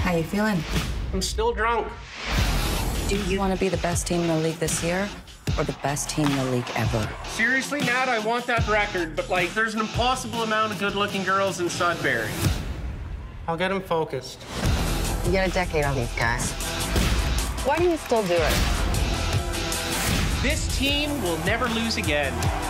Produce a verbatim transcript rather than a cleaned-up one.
How you feeling? I'm still drunk. Do you want to be the best team in the league this year or the best team in the league ever? Seriously, Nat, I want that record, but like, there's an impossible amount of good-looking girls in Sudbury. I'll get him focused. You get a decade on these guys. Why do you still do it? This team will never lose again.